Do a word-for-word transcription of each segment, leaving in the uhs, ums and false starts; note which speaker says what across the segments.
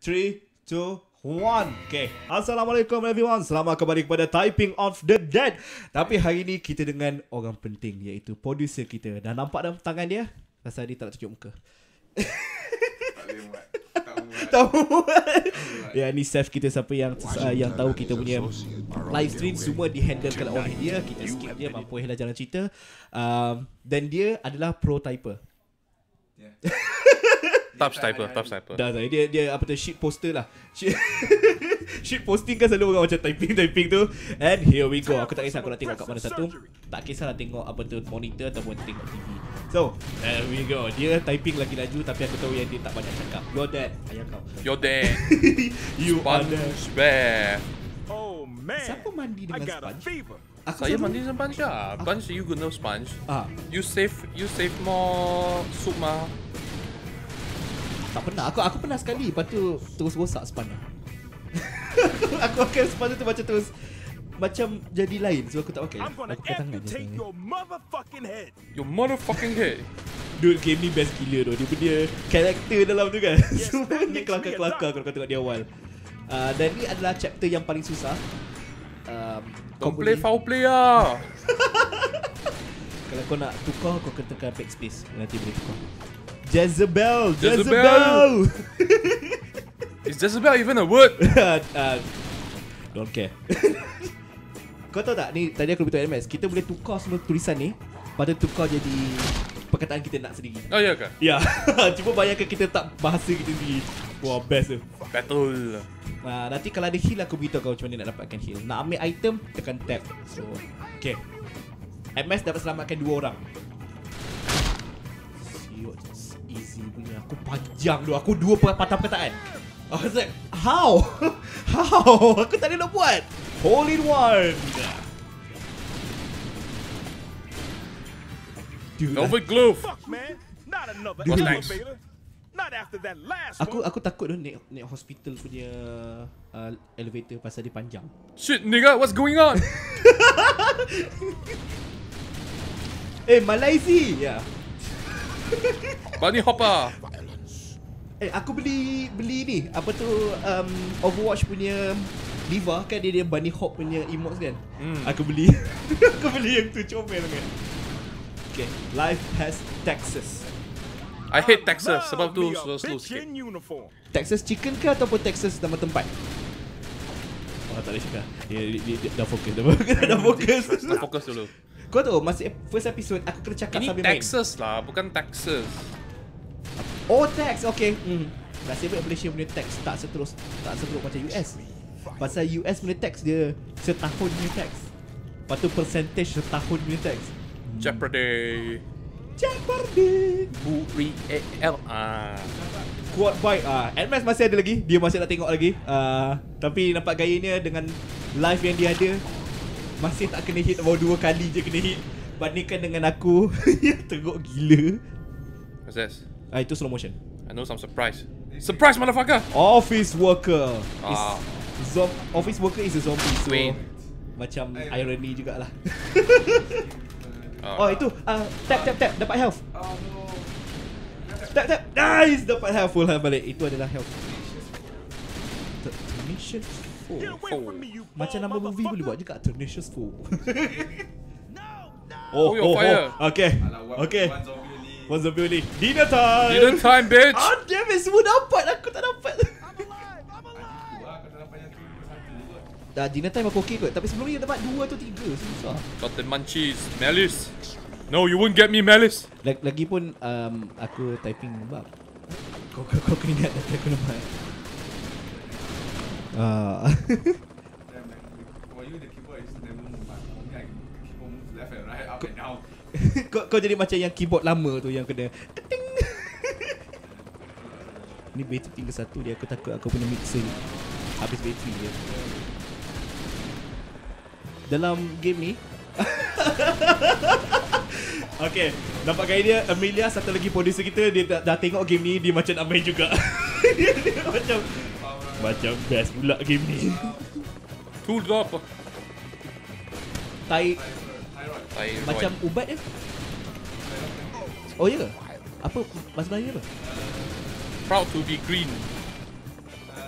Speaker 1: three, two, one. Okay. Assalamualaikum everyone. Selamat kembali kepada Typing of the Dead. Tapi hari ni kita dengan orang penting, iaitu producer kita. Dah nampak dah tangan dia? Rasa dia tak nak tunjuk muka. Tahu. Ya, ni Seth kita, siapa yang uh, yang tahu kita punya live stream semua dihandlekan oleh dia. Kita skip dia, mampu lah jalan cerita. Um, dan dia adalah pro typer. Yeah.
Speaker 2: Top typer, top typer.
Speaker 1: Dah, dah. Dia dia apa tu, shit poster lah. Shit, shit posting kan selalu orang macam typing typing tu. And here we go. Aku tak kisah aku nak tengok kat mana satu. Tak kisah lah tengok apa tu, monitor ataupun tengok T V. So, there we go. Dia typing lagi laju tapi aku tahu yang dia tak banyak cakap. You're dead. Ayah kau.
Speaker 2: You're dead.
Speaker 1: You are dead.
Speaker 2: Sponge.
Speaker 3: Oh man.
Speaker 1: Siapa mandi dengan sponge?
Speaker 2: Aku saya mandi dengan sponge lah. Sponge, you guna sponge.
Speaker 1: Ah.
Speaker 2: You save, you save more soup mah.
Speaker 1: Tak pernah. Aku aku pernah sekali. Lepas tu terus rosak sponge. Aku akan sponge tu macam terus macam jadi lain. So aku tak pakai. Aku pakai tangan je.
Speaker 3: Your motherfucking head.
Speaker 2: Your motherfucking head.
Speaker 1: Dude, game ni best gila tu. Dia punya karakter dalam tu kan. Semuanya kelakar-kelakar kalau kau tengok di awal. uh, Dan ni adalah chapter yang paling susah. um,
Speaker 2: Kau play foul play lah.
Speaker 1: Kalau kau nak tukar, kau kena tekan backspace. Nanti boleh tukar. Jezebel,
Speaker 2: Jezebel.
Speaker 1: Jezebel.
Speaker 2: Is Jezebel even a word?
Speaker 1: uh, Don't care. Kau tahu tak, ni tadi aku beritahu M S, kita boleh tukar semua tulisan ni, pada tukar jadi perkataan kita nak sendiri.
Speaker 2: Oh ya ke?
Speaker 1: Ya. Cuba bayangkan kita tak bahasa kita sendiri. Wah, best tu.
Speaker 2: Betul.
Speaker 1: uh, Nanti kalau ada heal, aku beritahu kau macam mana nak dapatkan heal. Nak ambil item, tekan tab. So, okay. M S dapat selamatkan dua orang. Siot, easy punya. Aku panjang tu. Aku dua patah perkataan. I was like, how? How? Aku tak ada nak buat. Hole in one. Dude,
Speaker 2: OVERKIll.
Speaker 3: Fuck man. Not another
Speaker 2: What's next?
Speaker 3: elevator. Not after that last
Speaker 1: Aku
Speaker 3: one.
Speaker 1: aku takut tu naik, naik hospital punya uh, elevator pasal dia panjang.
Speaker 2: Shit, nigga, what's going on?
Speaker 1: Eh, Malaysia. Ya.
Speaker 2: Bunny hopper.
Speaker 1: Eh, aku beli beli ni. Apa tu, um, Overwatch punya Diva kan, dia dia bunny hop punya emotes kan.
Speaker 2: Hmm.
Speaker 1: Aku beli. Aku beli yang tu, comel kan. Okay, life has taxes.
Speaker 2: I hate Texas sebab tu slow-slow sikit.
Speaker 1: Texas chicken ke ataupun Texas nama tempat? Oh, tak boleh cakap. Dia, dia, dia, dia dah fokus. Dah fokus. Dah fokus.
Speaker 2: Dah fokus dulu.
Speaker 1: Kau tahu, masa first episode aku kena cakap
Speaker 2: Ini
Speaker 1: sambil main.
Speaker 2: Texas lah, bukan Texas.
Speaker 1: Oh, tax. Okay. Hmm. Nasib baik Malaysia punya tax tak seterus tak seterus macam U S. Pasal U S punya tax dia setahun punya tax. Lepas tu percentage setahun punya tax.
Speaker 2: Jeopardy.
Speaker 1: Jeopardy.
Speaker 2: Buri A L ah.
Speaker 1: Quad bike ah. M S masih ada lagi. Dia masih nak tengok lagi. Uh, tapi nampak gayanya dengan live yang dia ada, masih tak kena hit, baru dua kali je kena hit. Bandingkan dengan aku yang teruk gila.
Speaker 2: What's this?
Speaker 1: Ah, itu slow motion.
Speaker 2: I know some surprise. Surprise, motherfucker!
Speaker 1: Office worker.
Speaker 2: Ah.
Speaker 1: Zom office worker is a zombie. So
Speaker 2: Wait.
Speaker 1: macam irony jugalah.
Speaker 2: Uh,
Speaker 1: Oh, itu uh, tap tap tap dapat health. Tap tap. Nice, dapat health, full health balik. Itu adalah health. Tenacious Foe. Macam nama movie boleh buat juga, Tenacious Foe. Oh,
Speaker 2: Oh, you're fire.
Speaker 1: Okay. Okay. One zombie only. Dinner time.
Speaker 2: Dinner time, bitch.
Speaker 1: Ah, damn it, semua dapat. Aku tak dapat. Dah dinner time aku okay kot. Tapi sebelum ni dapat dua atau tiga. Susah.
Speaker 2: Got the munchies. Malice. No, you won't get me, Malice.
Speaker 1: Lag lagi pun um, aku typing bab. Kau kau, kau kena ingat nanti aku nampak. Ah. kau, kau jadi macam yang keyboard lama tu yang kena keting. Ni bateri tinggal satu dia. Aku takut aku punya mixer ni habis bateri dia. Dalam game ni okay, nampak gaya dia, Amelia satu lagi producer kita, dia dah, dah tengok game ni, dia macam nak main juga. dia, dia macam macam best pula game ni.
Speaker 2: Tool drop.
Speaker 1: Tai
Speaker 2: Thyroid.
Speaker 1: macam ubat dia. Oh ya ke? Apa bahasa Melayu apa?
Speaker 2: Proud to be green.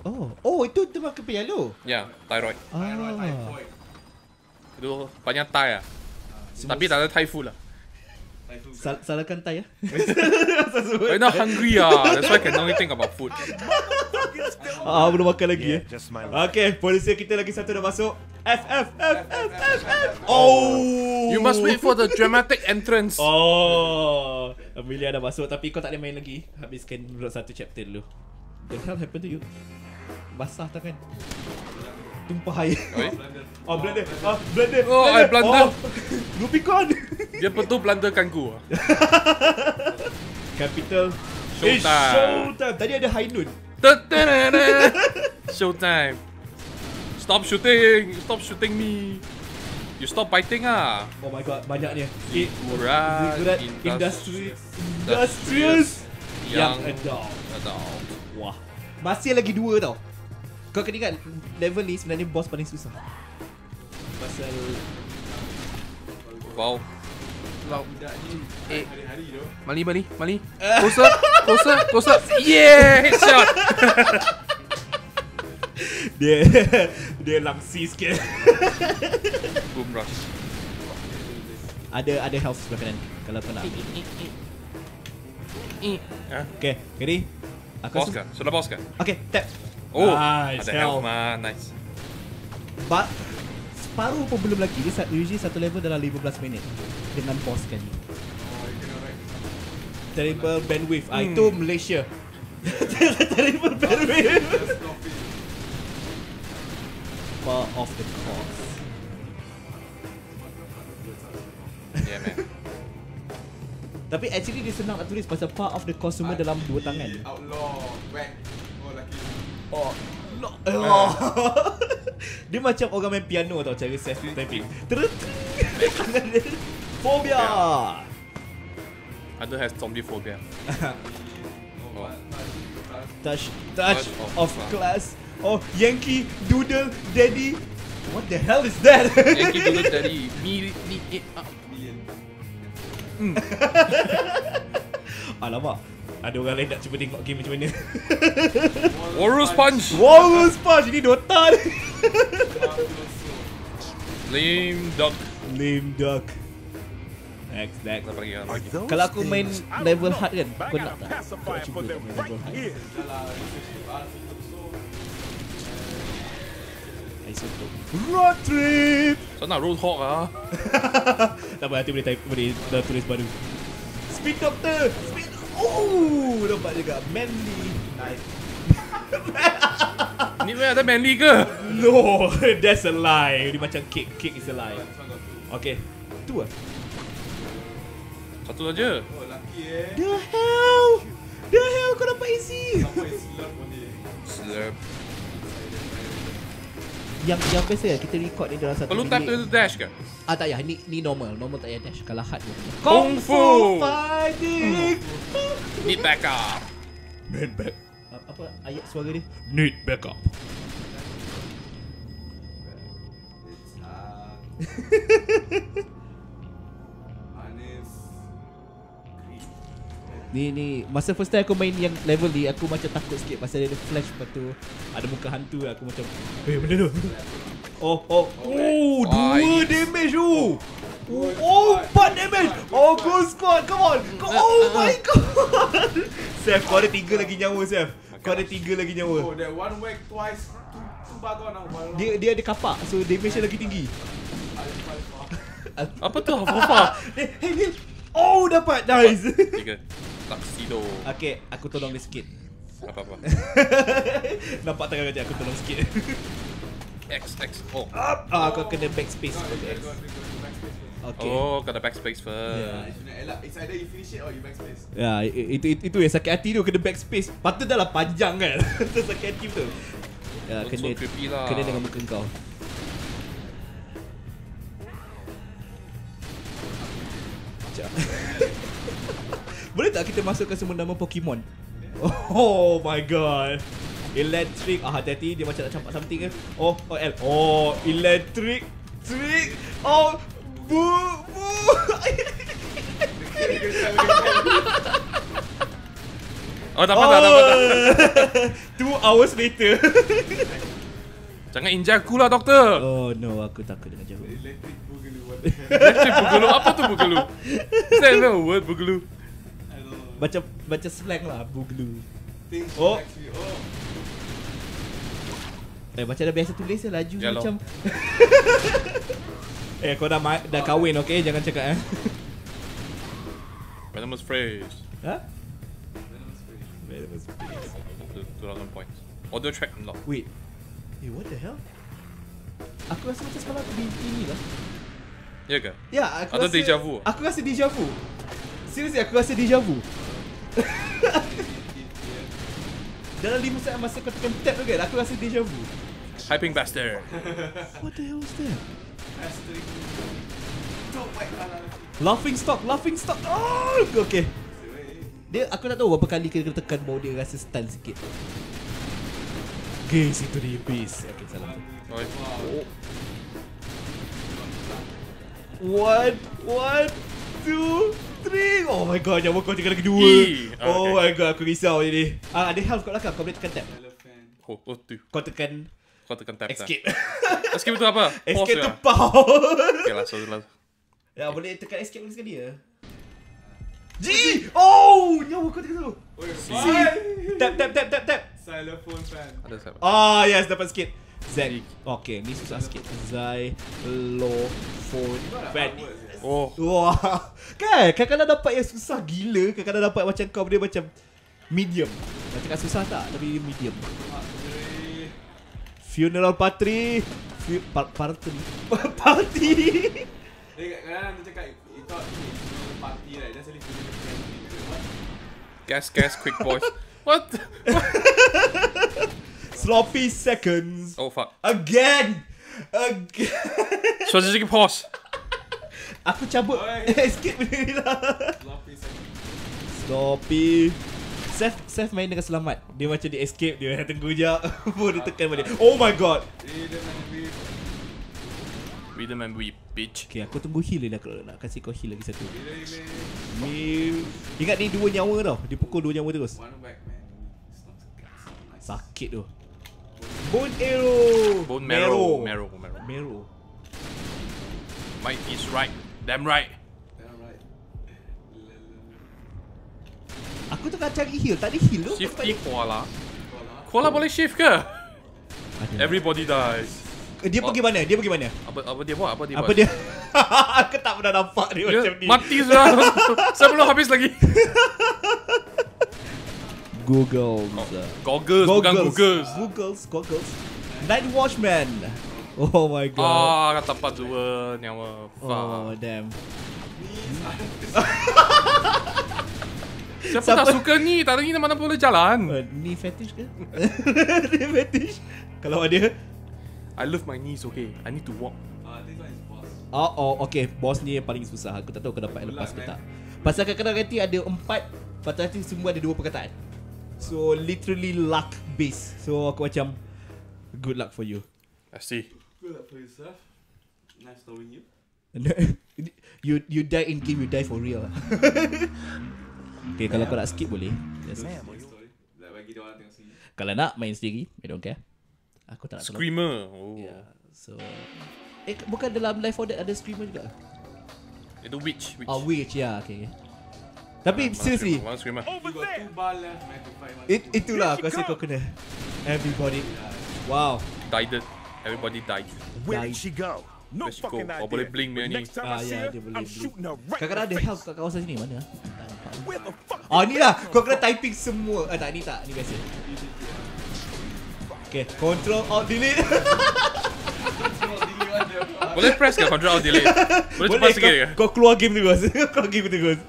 Speaker 1: Oh, oh itu teman ke yellow.
Speaker 2: Ya, yeah, thyroid.
Speaker 1: Ah.
Speaker 2: Itu banyak Thai ah. Tapi tak ada Thai food lah.
Speaker 1: Sal salahkan Thai ya.
Speaker 2: I'm not hungry ah. That's why I can only think about food.
Speaker 1: Ah, belum makan lagi ya.
Speaker 3: Just my
Speaker 1: Okay, polisi kita lagi satu dah masuk. F F F F F F. Oh.
Speaker 2: You must wait for the dramatic entrance.
Speaker 1: Oh. Amelia dah masuk tapi kau tak boleh main lagi. Habiskan dulu satu chapter dulu. The hell happened to you? Basah tangan. Tumpah air.
Speaker 2: Oi.
Speaker 1: Oh, blunder. Oh, blunder.
Speaker 2: Oh, I blunder.
Speaker 1: Oh, Rubicon.
Speaker 2: Dia betul blunderkan ku.
Speaker 1: Capital.
Speaker 2: Showtime.
Speaker 1: Eh, showtime. Tadi ada high noon.
Speaker 2: Showtime. Stop shooting. Stop shooting me. You stop biting ah.
Speaker 1: Oh my god, banyaknya.
Speaker 2: Zigurat,
Speaker 1: Zigurat
Speaker 2: industri,
Speaker 1: Industrious
Speaker 2: yang
Speaker 1: Young Adult.
Speaker 2: adult.
Speaker 1: Wah. Masih lagi dua tau. Kau kena ingat level ni sebenarnya boss paling susah. Pasal
Speaker 2: Wow.
Speaker 4: Wow. Eh, Mali, Mali, Mali. Closer, closer, closer. Yeah, headshot.
Speaker 1: dia dia langsi sikit.
Speaker 2: Boom rush.
Speaker 1: Ada ada health sebelah kanan kalau kau nak. Okay, ready? Aku
Speaker 2: Boss kan? Sudah boss kan?
Speaker 1: Okay, tap.
Speaker 2: Oh,
Speaker 1: Nice,
Speaker 2: ada health man, nice.
Speaker 1: But separuh pun belum lagi. Dia usually satu level dalam lima belas minit dengan boss kan. Terrible bandwidth. Ah,
Speaker 2: Hmm.
Speaker 1: itu Malaysia. Terrible bandwidth. Far off the course.
Speaker 2: Yeah man.
Speaker 1: Tapi actually dia senang nak tulis pasal part of the course semua dalam dua tangan.
Speaker 5: Outlaw, whack. Oh, laki.
Speaker 1: Oh, no. Oh. Dia macam orang main piano tau cara Seth typing. Terus tangan dia. Phobia.
Speaker 2: Other has zombie phobia. Oh.
Speaker 1: Touch, touch
Speaker 2: Of
Speaker 1: of class. Oh, Yankee Doodle Daddy. What the hell is that?
Speaker 2: Yankee dulu dari mi mi eh ah.
Speaker 1: Alamak. Ada orang lain nak cuba tengok game macam mana.
Speaker 2: Warriors punch.
Speaker 1: Walrus Punch. Ini Dota ni.
Speaker 2: Lame duck.
Speaker 1: Lame duck. Next, next.
Speaker 2: Kita pergi kan.
Speaker 1: Kalau aku main level hard kan,
Speaker 3: But I
Speaker 1: kau
Speaker 3: got
Speaker 1: nak
Speaker 3: a
Speaker 1: tak?
Speaker 3: pacifier
Speaker 1: Kau
Speaker 3: for
Speaker 1: cuba
Speaker 3: them
Speaker 1: main
Speaker 3: right
Speaker 1: level hard.
Speaker 3: here.
Speaker 1: Isoto. Road trip.
Speaker 2: So nak roadhog ah.
Speaker 1: Tak apa, nanti boleh type, boleh dah tulis baru. Speed Doctor. Speed. Oh, nampak juga. Manly. Nice.
Speaker 2: Ni memang ada manly ke?
Speaker 1: No, that's a lie. Dia macam cake. Cake is a lie. Okay. Tu lah.
Speaker 2: Satu saja.
Speaker 5: Oh, laki eh.
Speaker 1: The hell? The hell kau dapat easy?
Speaker 5: Apa yang slurp pun dia?
Speaker 2: Slurp.
Speaker 1: Yang yang best ya, kita record ni dalam satu
Speaker 2: Perlu tap to dash ke?
Speaker 1: Ah tak payah, ni ni normal. Normal tak payah dash. Kalau hard pun.
Speaker 2: Kung Fu
Speaker 1: fighting.
Speaker 2: Need backup.
Speaker 1: Need back. Apa ayat suara dia? Need backup.
Speaker 5: Manis.
Speaker 1: Ni ni masa first time aku main yang level ni aku macam takut sikit pasal dia ada flash, lepas tu ada muka hantu, aku macam eh benda tu. Oh oh oh dua
Speaker 2: Nice.
Speaker 1: damage tu. Oh, oh empat damage. Oh go squad, come on. Go, oh my god. Seth, kau ada tiga lagi nyawa Seth. Kau ada tiga lagi
Speaker 5: Oh,
Speaker 1: nyawa.
Speaker 5: that one whack twice. Tu tu bagon nak bagon.
Speaker 1: Dia dia ada kapak, so damage dia lagi tinggi.
Speaker 2: Apa tu apa-apa?
Speaker 1: Eh, hey, hey. Oh dapat, nice.
Speaker 2: Tiga. Tuxedo.
Speaker 1: Okay, aku tolong dia sikit.
Speaker 2: Apa-apa.
Speaker 1: Nampak tangan kau, aku tolong sikit.
Speaker 2: X X. Oh.
Speaker 1: Up. Ah, kau kena backspace untuk X. Okay.
Speaker 2: Oh, kena backspace first.
Speaker 1: Yeah.
Speaker 5: It's either you finish it or you backspace.
Speaker 1: Ya, i- itu itu, itu yang sakit hati tu, kena backspace. Patut dah lah panjang kan. Tu sakit hati tu. Ya,
Speaker 2: Looks
Speaker 1: kena
Speaker 2: so creepy lah.
Speaker 1: kena dengan muka kau. Sekejap. Boleh tak kita masukkan semua nama Pokemon? Oh my god. Electric. Ah, hati-hati dia macam nak campak something ke. Oh, oh L. Oh, electric. Trick. Oh, bu bu.
Speaker 2: Oh, tak patah, tak patah.
Speaker 1: Two hours later.
Speaker 2: Jangan injak aku lah, doktor.
Speaker 1: Oh no, aku takut dengan jauh.
Speaker 5: Electric boogaloo. What
Speaker 2: Electric boogaloo. Apa tu boogaloo? Is that even a word, boogaloo?
Speaker 5: I don't know.
Speaker 1: Baca baca slang lah, boogaloo.
Speaker 5: Things
Speaker 1: Oh.
Speaker 5: actually. Oh.
Speaker 1: Eh, macam dah biasa tulis je laju
Speaker 2: Ya,
Speaker 1: macam. Eh, kau dah ma- dah kahwin, okay? Jangan cakap eh.
Speaker 2: Venomous phrase.
Speaker 1: Ha?
Speaker 5: Venomous phrase.
Speaker 2: two thousand points. Audio track unlock.
Speaker 1: Wait. Eh, what the hell? Aku rasa macam semalam aku mimpi ni lah.
Speaker 2: Ya ke?
Speaker 1: Ya, aku
Speaker 2: Atau
Speaker 1: rasa
Speaker 2: deja vu?
Speaker 1: Aku rasa deja vu. Seriously, aku rasa deja vu. Dalam lima saat masa kau tekan tab tu kan, aku rasa deja vu.
Speaker 2: Hyping bastard.
Speaker 1: What the hell was that?
Speaker 5: Asterisk. Don't fight kalah.
Speaker 1: Laughing stock, laughing stock. Oh, okay. Dia, aku tak tahu berapa kali kena tekan mau dia rasa stun sikit. Guys, itu dia base. Okay, salah tu.
Speaker 2: Oi.
Speaker 1: One, one, two, three. Oh my god, nyawa kau tinggal lagi dua.
Speaker 2: E.
Speaker 1: Oh
Speaker 2: Okay.
Speaker 1: my god, aku risau ni. Ah, ada health kat belakang, kau boleh tekan tab.
Speaker 5: Elephant.
Speaker 2: Oh, oh tu.
Speaker 1: Kau tekan
Speaker 2: Kau tekan tab.
Speaker 1: escape.
Speaker 2: Escape itu apa?
Speaker 1: Escape
Speaker 2: Pause ya?
Speaker 1: terpau.
Speaker 2: Okay lah, so lah.
Speaker 1: Ya, boleh tekan escape lagi sekali ya. G! Oh! Nyawa kau tekan dulu.
Speaker 5: Oi,
Speaker 1: C!
Speaker 5: why?
Speaker 1: Tap, tap, tap, tap, tap.
Speaker 5: Xylophone fan.
Speaker 2: Ada siapa?
Speaker 1: Ah, yes, dapat sikit. Z. Okay, ni susah sikit. Zai, lo, phone, fan.
Speaker 2: Oh.
Speaker 1: Wah. Kan? Kadang-kadang dapat yang susah gila. Kadang-kadang dapat macam kau dia macam medium. Nak cakap susah tak? Tapi dia medium. Funeral party. Fu- par- party. Party.
Speaker 5: Eh, kadang-kadang dia cakap, you thought it's party right? That's only funeral party. What?
Speaker 2: Gas, gas, quick boys. What?
Speaker 1: Sloppy seconds.
Speaker 2: Oh fuck.
Speaker 1: Again. Again.
Speaker 2: Strategic pause.
Speaker 1: Aku cabut.
Speaker 5: Oi.
Speaker 1: Escape benda ni lah.
Speaker 5: Sloppy second.
Speaker 1: Sloppy. Seth, Seth main dengan selamat. Dia macam dia escape. Dia tunggu je. Baru dia tekan balik. Oh my god.
Speaker 5: Rhythm and beat.
Speaker 2: Rhythm and weep, bitch.
Speaker 1: Okay, aku tunggu heal dia kalau nak kasih kau heal lagi satu.
Speaker 5: Relay, relay.
Speaker 1: Heal. Ingat ni dua nyawa tau. Dia pukul dua nyawa terus.
Speaker 5: One back, man. It's not, it's not nice.
Speaker 1: Sakit tu. Bone arrow.
Speaker 2: Bone marrow. Marrow, marrow.
Speaker 1: Marrow.
Speaker 2: Might is right. Damn right.
Speaker 5: Damn right.
Speaker 1: Aku tengah cari heal. Tak ada heal tu.
Speaker 2: Shift key koala.
Speaker 5: Koala.
Speaker 2: Koala boleh shift ke?
Speaker 1: Ada.
Speaker 2: Everybody dies.
Speaker 1: Dia pergi mana? Dia pergi mana?
Speaker 2: Apa apa dia buat? Apa dia
Speaker 1: Apa
Speaker 2: buat?
Speaker 1: dia? Aku tak pernah nampak dia,
Speaker 2: Dia
Speaker 1: macam ni.
Speaker 2: mati sudah. Saya belum habis lagi.
Speaker 1: Googles.
Speaker 2: Goggles, bukan goggles.
Speaker 1: Googles, goggles. Night Watchman. Oh my god.
Speaker 2: Ah, tempat dua nyawa.
Speaker 1: Oh,
Speaker 2: Fuck.
Speaker 1: damn.
Speaker 2: Siapa
Speaker 1: Siapa-
Speaker 2: tak suka ni? Tak ada ni mana boleh jalan.
Speaker 1: Uh, ni fetish ke? Ni fetish? Kalau ada.
Speaker 2: I love my knees, okay. I need to walk.
Speaker 5: Uh, this one is boss.
Speaker 1: Oh, oh, okay. Boss ni yang paling susah. Aku tak tahu kau dapat
Speaker 5: Good
Speaker 1: lepas
Speaker 5: luck,
Speaker 1: ke
Speaker 5: man.
Speaker 1: tak. Pasal kadang-kadang nanti ada empat, pasal nanti semua ada dua perkataan. So, literally luck based. So, aku macam, good luck for you.
Speaker 2: I see.
Speaker 5: Good luck for yourself. Nice knowing you.
Speaker 1: you you die in game, you die for real. Okay, kalau kau nak skip boleh. Just,
Speaker 5: Story. Like bagi dia orang tengok sini.
Speaker 1: kalau nak main sendiri, I don't care. Aku tak nak tolong.
Speaker 2: Screamer. Oh.
Speaker 1: Yeah, so eh bukan dalam Life or Death ada screamer juga.
Speaker 2: Itu witch, witch.
Speaker 1: Oh, witch ya, yeah, okay. Tapi
Speaker 2: Mana
Speaker 1: seriously,
Speaker 2: screamer? Mana screamer?
Speaker 3: Over
Speaker 5: You got
Speaker 3: there.
Speaker 5: two bar left, man, to fight one.
Speaker 1: it, itulah aku rasa kau kena. Everybody. Wow.
Speaker 2: Died. Everybody died.
Speaker 3: Where
Speaker 1: Died.
Speaker 3: did she go? No
Speaker 2: Where she go?
Speaker 3: fucking idea.
Speaker 2: Oh, boleh blink
Speaker 3: But
Speaker 2: dia ni.
Speaker 3: next time
Speaker 1: Ah,
Speaker 3: I see
Speaker 1: yeah,
Speaker 3: her,
Speaker 1: dia boleh
Speaker 3: I'm
Speaker 1: blink.
Speaker 3: shooting her right in
Speaker 1: Kadang-kadang ada
Speaker 3: the
Speaker 1: health
Speaker 3: face.
Speaker 1: kat kawasan sini mana? Tak nampak.
Speaker 3: Where the fuck?
Speaker 1: Ah, ni lah. Kau kena typing semua. Ah, tak, ni tak. Ni biasa. Okay, control alt delete.
Speaker 2: Boleh press ke control alt delete? Boleh cepat sikit ke?
Speaker 1: kau, kau keluar game terus. Kau keluar game terus.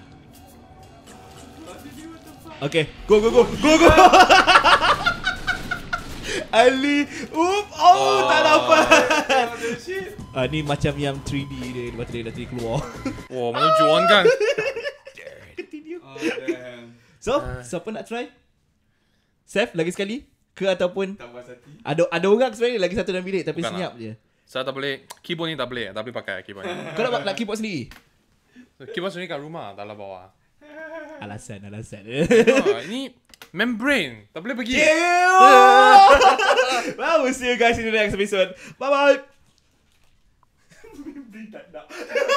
Speaker 1: Okay, go go go. Go go. Ali. Oop. Oh, tak dapat. Ah, ni macam yang three D dia. Lepas tu dia dah tadi keluar.
Speaker 2: Wah, mana Juan kan?
Speaker 1: Continue.
Speaker 5: Oh, damn.
Speaker 1: So, siapa nak try? Seth, lagi sekali? Ke ataupun
Speaker 5: Tak puas hati.
Speaker 1: ada ada orang sebenarnya lagi satu dalam bilik tapi
Speaker 2: Bukan
Speaker 1: senyap
Speaker 2: lah.
Speaker 1: je.
Speaker 2: Saya tak boleh. Keyboard ni tak boleh. Tapi pakai keyboard ni.
Speaker 1: Kau nak nak keyboard sendiri?
Speaker 2: Keyboard sendiri kat rumah. Tak lah bawa.
Speaker 1: Alasan, alasan.
Speaker 2: Oh, ini membrane. Tak boleh pergi.
Speaker 1: Well, we'll see you guys in the next episode. Bye-bye. Membrane tak nak.